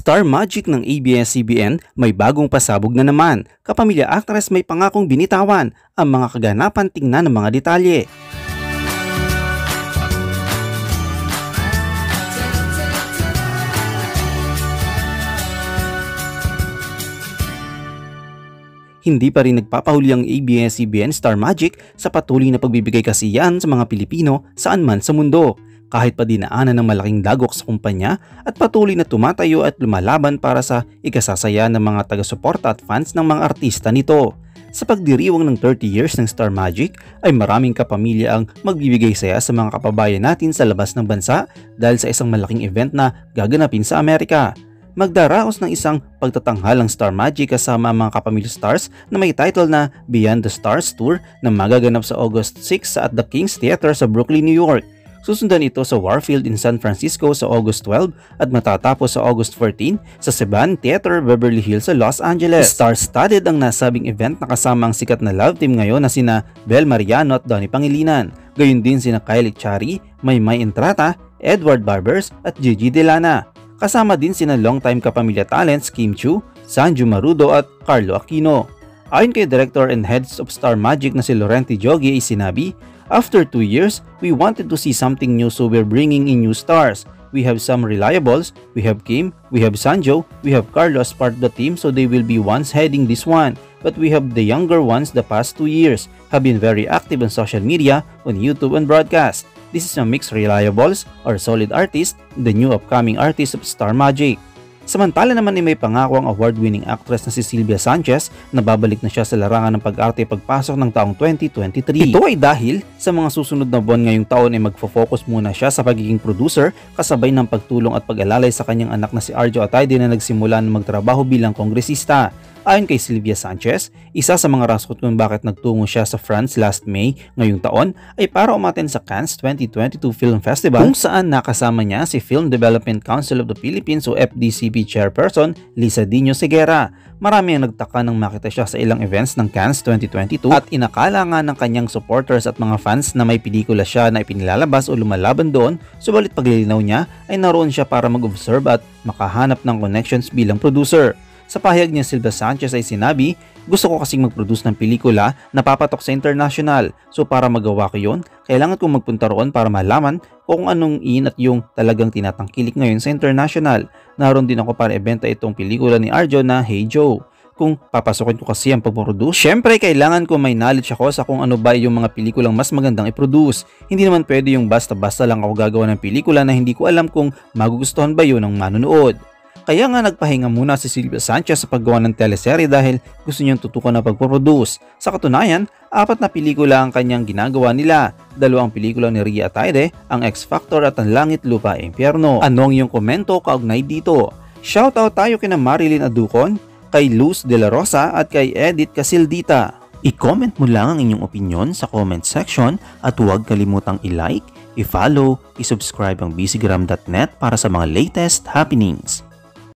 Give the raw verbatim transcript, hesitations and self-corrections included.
Star Magic ng A B S C B N may bagong pasabog na naman. Kapamilya actress may pangakong binitawan ang mga kaganapan, tingnan ng mga detalye. Hindi pa rin nagpapahuli ang A B S C B N Star Magic sa patuloy na pagbibigay kasiyahan sa mga Pilipino saan man sa mundo. Kahit pa dinaanan ng malaking dagok sa kumpanya at patuloy na tumatayo at lumalaban para sa ikasasaya ng mga taga-suporta at fans ng mga artista nito. Sa pagdiriwang ng thirty years ng Star Magic ay maraming kapamilya ang magbibigay saya sa mga kapabayan natin sa labas ng bansa dahil sa isang malaking event na gaganapin sa Amerika. Magdaraos ng isang pagtatanghal ang Star Magic kasama ang mga kapamilya stars na may title na Beyond the Stars Tour na magaganap sa August six at the King's Theater sa Brooklyn, New York. Susundan ito sa Warfield in San Francisco sa August twelve at matatapos sa August fourteen sa Saban Theater, Beverly Hills sa Los Angeles. Star-studded ang nasabing event na kasama ang sikat na love team ngayon na sina Bel Mariano at Donnie Pangilinan. Gayun din sina Kylie Chari, Maymay Entrata, Edward Barbers at Gigi Delana. Kasama din sina longtime kapamilya talents Kim Chiu, Sanju Marudo at Carlo Aquino. Ayon kay Director and Heads of Star Magic na si Laurenti Jogi ay sinabi, "After two years, we wanted to see something new so we're bringing in new stars. We have some reliables, we have Kim, we have Sanjo, we have Carlo as part of the team so they will be ones heading this one. But we have the younger ones the past two years, have been very active on social media, on YouTube and broadcast. This is a mixed reliables or solid artist, the new upcoming artist of Star Magic." Samantala naman ay may pangako ang award-winning actress na si Sylvia Sanchez na babalik na siya sa larangan ng pag-arte pagpasok ng taong twenty twenty-three. Ito ay dahil sa mga susunod na buwan ngayong taon ay magfo-focus muna siya sa pagiging producer kasabay ng pagtulong at pag-alalay sa kanyang anak na si Arjo Atayde na nagsimula na magtrabaho bilang kongresista. Ayon kay Sylvia Sanchez, isa sa mga rason kung bakit nagtungo siya sa France last May ngayong taon ay para umattend sa Cannes twenty twenty-two Film Festival kung saan nakasama niya si Film Development Council of the Philippines o F D C P Chairperson Lisa Dino Segura. Marami ang nagtaka nang makita siya sa ilang events ng Cannes twenty twenty-two at inakala nga ng kanyang supporters at mga fans na may pelikula siya na ipinilalabas o lumalaban doon, subalit paglilinaw niya ay naroon siya para mag-observe at makahanap ng connections bilang producer. Sa pahayag niya, Sylvia Sanchez ay sinabi, "Gusto ko kasing mag-produce ng pelikula na papatok sa international. So para magawa ko yun, kailangan kong magpunta roon para malaman kung anong in at yung talagang tinatangkilik ngayon sa international. Naroon din ako para ibenta itong pelikula ni Arjo na Hey Joe. Kung papasokin ko kasi ang pag-produce, syempre kailangan ko may knowledge ako sa kung ano ba yung mga pelikulang mas magandang i-produce. Hindi naman pwede yung basta-basta lang ako gagawa ng pelikula na hindi ko alam kung magugustuhan ba yun ng manonood." Kaya nga nagpahinga muna si Sylvia Sanchez sa paggawa ng teleserye dahil gusto niyang tutukan na pagpo-produce. Sa katunayan, apat na pelikula ang kanyang ginagawa nila. Dalawang pelikula ni Ria Atayde, ang X Factor at ang Langit Lupa Impyerno. Anong iyong komento kaugnay dito? Shoutout tayo kina Marilyn Aducon, kay Luz De La Rosa at kay Edith Casildita. I-comment mo lang ang inyong opinion sa comment section at huwag kalimutang i-like, i-follow, i-subscribe ang bcgram dot net para sa mga latest happenings.